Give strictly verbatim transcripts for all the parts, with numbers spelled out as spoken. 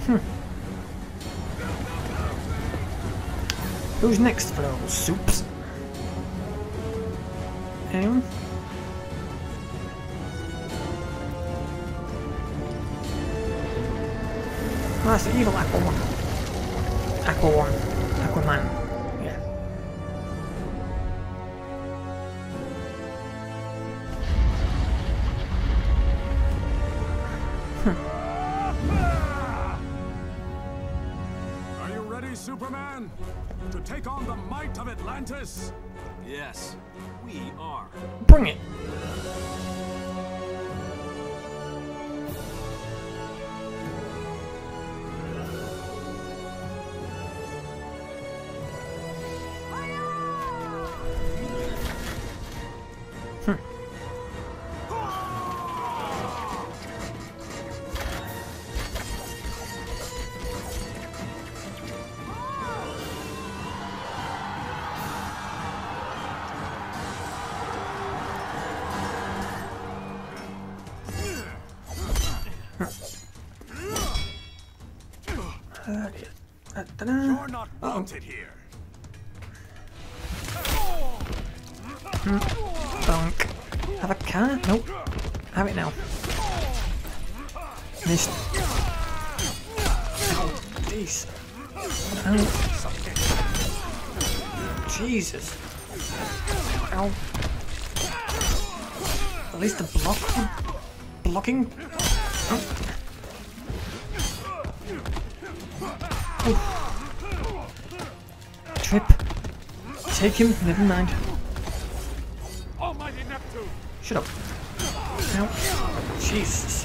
Hmm. Who's next for those soups? Anyone? Oh, that's the evil Aqua one. Aqua one. Aquaman. Yeah. Are you ready, Superman? To take on the might of Atlantis? Yes, we are. Bring it. You're not wanted here. Bonk. Have a car? Nope. Have it now. Missed. Ow. Jeez. Ow. Jesus. Ow. At least the block. Blocking. Oh. Trip. Take him, never mind. Almighty Neptune. Shut up. No. Jesus.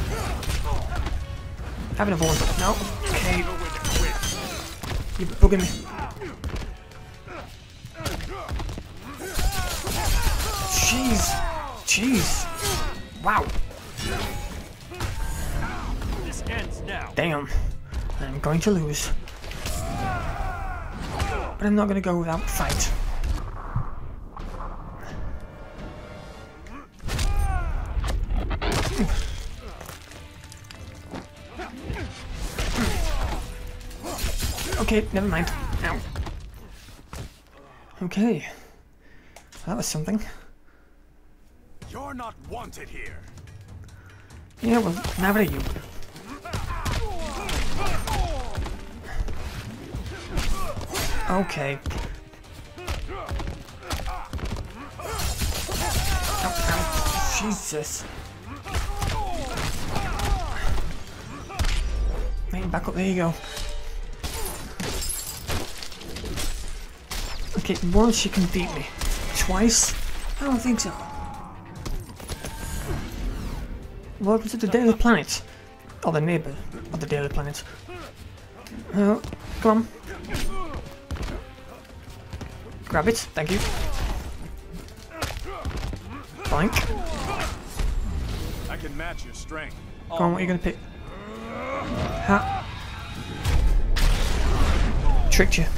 Have another one. No. Okay. You're bugging me. Jeez. Jeez. Wow. This ends now. Damn. I'm going to lose. But I'm not going to go without a fight. Okay, never mind. Ow. Okay. That was something. You're not wanted here. Yeah, well, never you. Okay. Ow, ow. Jesus. Right, back up, there you go. Okay, once she can beat me. Twice? I don't think so. Welcome to the Daily Planet. Or the neighbour of the Daily Planet. Oh, come on. Grab it, thank you. Boink. I can match your strength. Go on, what are you gonna pick? Ha! Tricked you.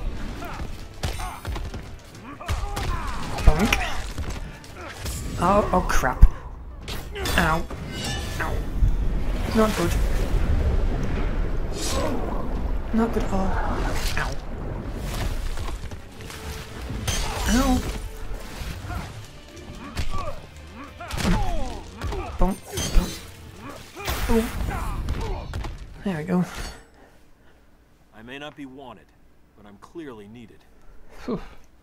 Boink. Oh, oh crap. Ow. Ow. Not good. Not good at all. Ow. Ow. Boom. Boom. Boom. There we go. I may not be wanted, but I'm clearly needed. Whew.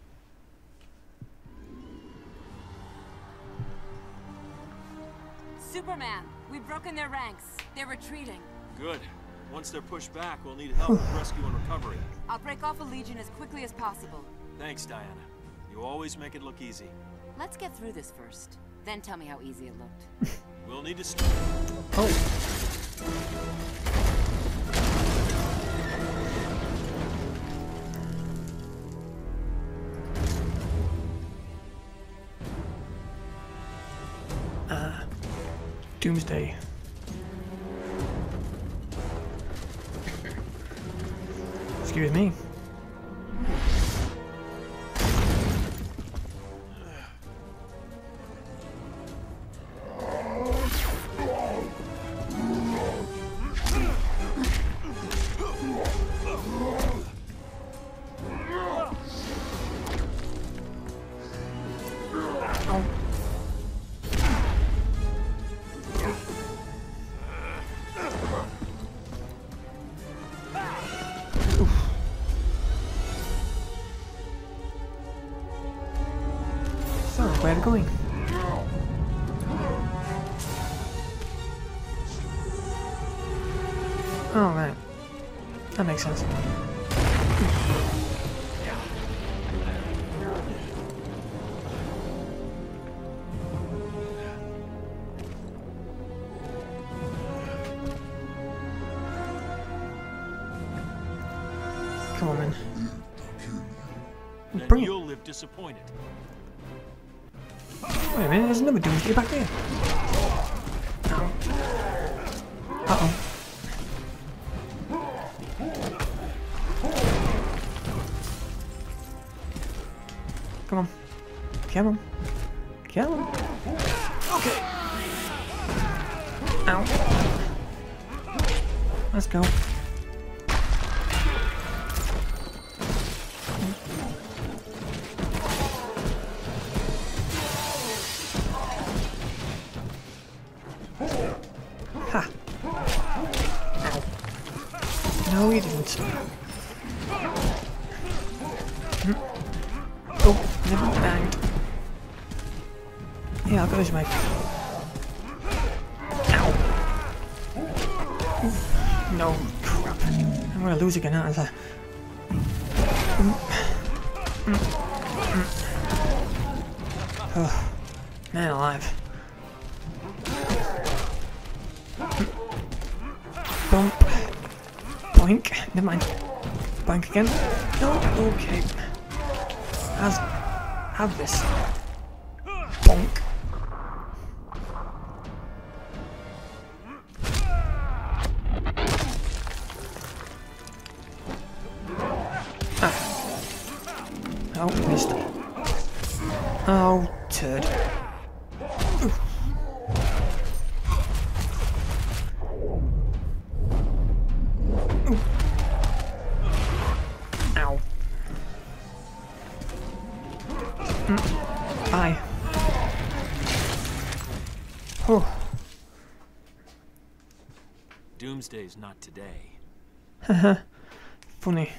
Superman, we've broken their ranks. They're retreating. Good. Once they're pushed back, we'll need help with rescue and recovery. I'll break off a legion as quickly as possible. Thanks, Diana. You always make it look easy. Let's get through this first. Then tell me how easy it looked. We'll need to start. Oh. Uh, Doomsday. Excuse me. it going? Oh, right. That makes sense. Come on, man. Then Bring it. you'll live disappointed. Wait a minute, there's another Doomsday back there. Ow. Uh-oh. Come on. Come on. Come on. Okay. Ow. Let's go. Ha! Ow. No, you didn't. Hmm. Oh, never banged. Yeah, I'll go this way. Ow! Oof. No, crap. I'm gonna lose again, aren't I? Mm. Mm. Mm. Oh, man alive. Bump. Boink. Never mind. Boink again. No. Okay. Has have this. Bonk. Ah. Oh, missed. Oh, turd. Ooh. Ow. Mm. Bye. Oh. Doomsday's not today. Haha. Funny.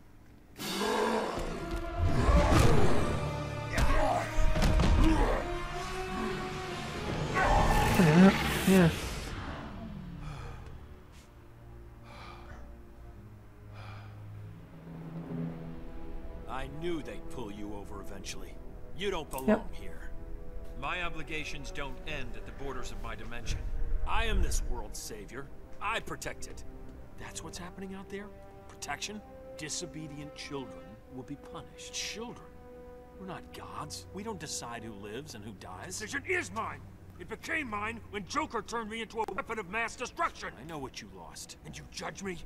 Yeah. Yeah. I knew they'd pull you over eventually. You don't belong Yep. here. My obligations don't end at the borders of my dimension. I am this world's savior. I protect it. That's what's happening out there? Protection? Disobedient children will be punished. Children? We're not gods. We don't decide who lives and who dies. Decision is mine. It became mine when Joker turned me into a weapon of mass destruction. I know what you lost. And you judge me?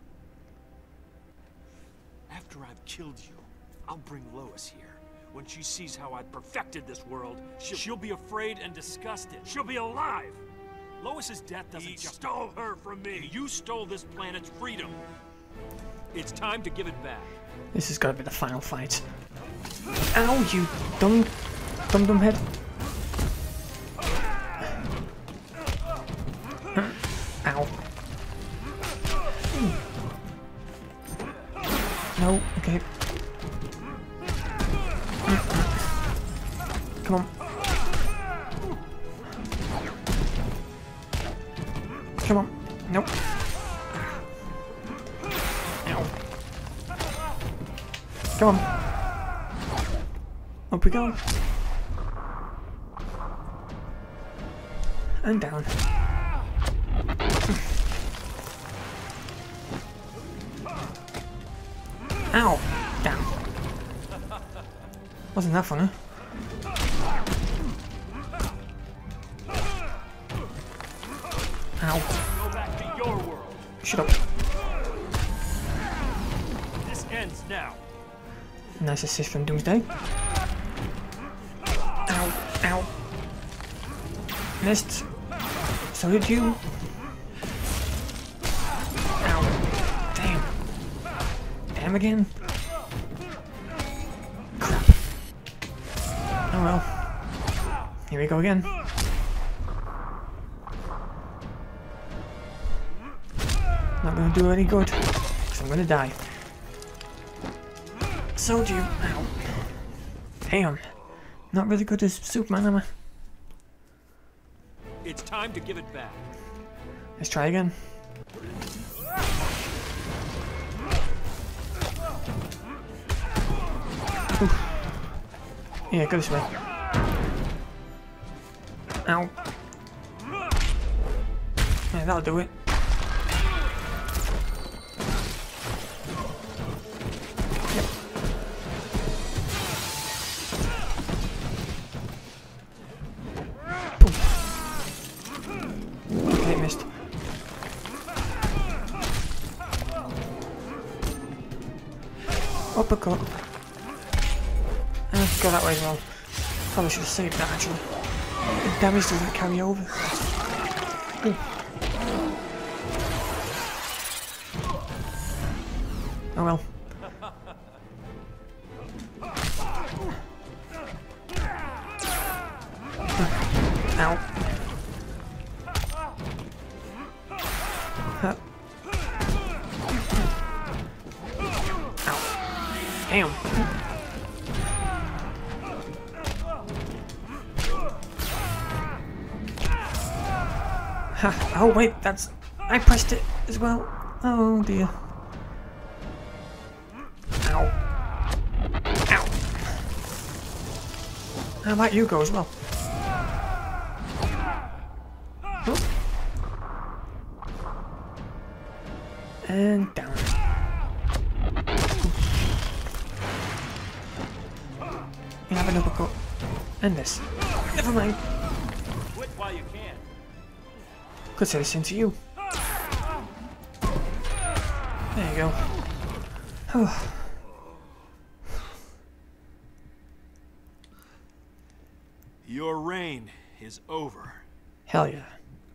After I've killed you, I'll bring Lois here. When she sees how I've perfected this world, she'll, she'll be afraid and disgusted. She'll be alive. Lois's death doesn't He just... stole her from me. You stole this planet's freedom. It's time to give it back. This has got to be the final fight. Ow, you dumb, dumb, dumb head. Ow. No, okay. Come on. Come on. Nope. Ow. Come on. Up we go. And down. Ow! Damn. Wasn't that funny? Ow. Go back to your world. Shut up. This ends now. Nice assist from Doomsday. Ow. Ow. Missed. So did you. Ow. Damn. Damn again. Crap. Oh well. Here we go again. Not gonna do any good, because I'm gonna die. So do you. Ow. Damn. Not really good as Superman, am I? It's time to give it back. Let's try again. Oof. Yeah, go this way. Ow. Yeah, that'll do it. Yep. Boom. Okay, missed. Uppercut. Uh, go that way as well. Probably should have saved that actually. The damage doesn't carry over. Ooh. Oh well. Ow. Huh. Ow. Damn. Ha. Oh wait, that's... I pressed it as well. Oh dear. Ow. Ow. How about you go as well? Oh. And down. You have an uppercut. And this. Never mind. Quit while you can. Could say the same to you. There you go. Oh. Your reign is over. Hell yeah.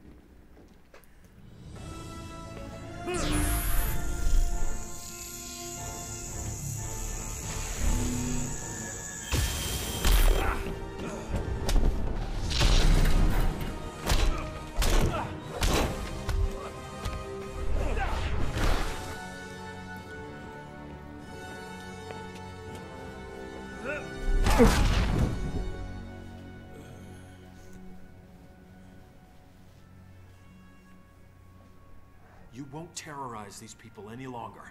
You won't terrorize these people any longer.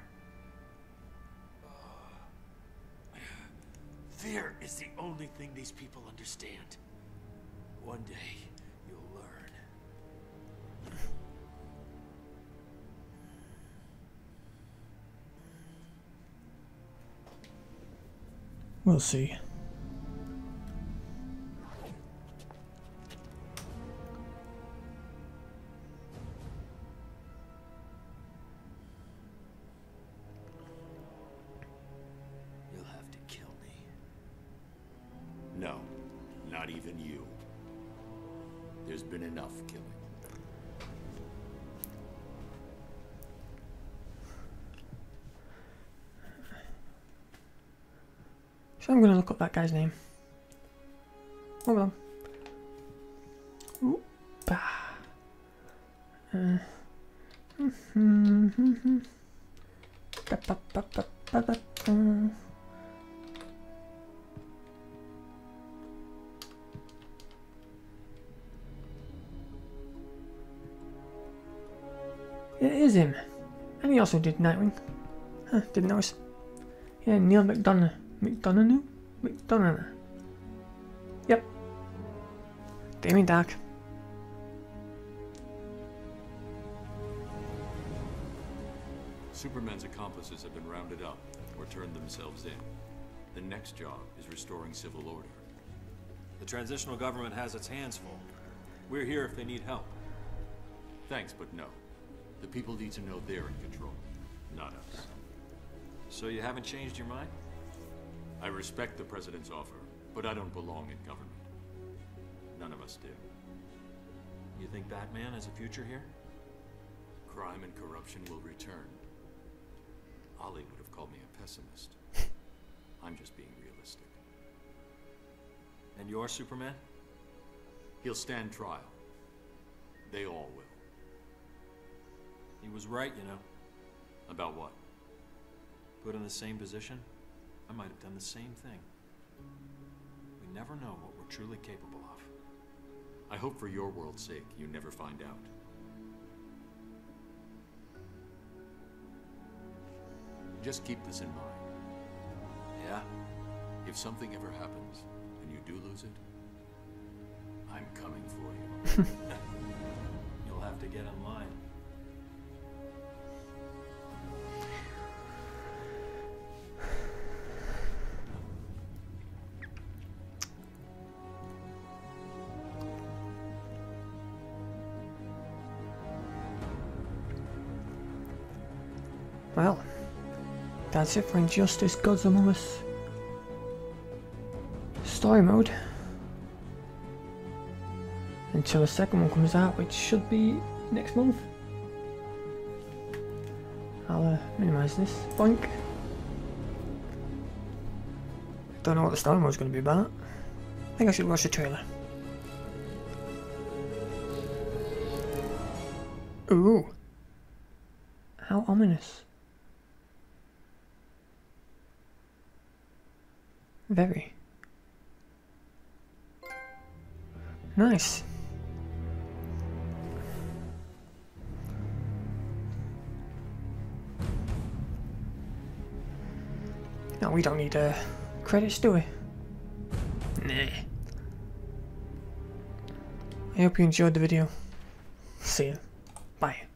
Fear is the only thing these people understand. One day, you'll learn. We'll see. No, not even you. There's been enough killing. So I'm gonna look up that guy's name. Hold on. Oop. Bah. Uh. Mm-hmm. Ba, ba, ba, ba, ba, ba, ba. It is him. And he also did Nightwing. Huh, didn't notice. Yeah, Neil McDonough. McDonough? McDonough. Yep. Damien Dark. Superman's accomplices have been rounded up, or turned themselves in. The next job is restoring civil order. The transitional government has its hands full. We're here if they need help. Thanks, but no. The people need to know they're in control, not us. So you haven't changed your mind? I respect the president's offer, but I don't belong in government. None of us do. You think Batman has a future here? Crime and corruption will return. Ollie would have called me a pessimist. I'm just being realistic. And you're Superman? He'll stand trial. They all will. He was right, you know. About what? Put in the same position, I might have done the same thing. We never know what we're truly capable of. I hope for your world's sake you never find out. Just keep this in mind. Yeah? If something ever happens, and you do lose it, I'm coming for you. You'll have to get in line. Well, that's it for Injustice Gods Among Us story mode. Until the second one comes out, which should be next month. I'll uh, minimise this. Boink. Don't know what the story mode's going to be about. I think I should watch the trailer. Ooh. How ominous. Very. Nice. No, we don't need uh, credits, do we? Nah. I hope you enjoyed the video. See ya. Bye.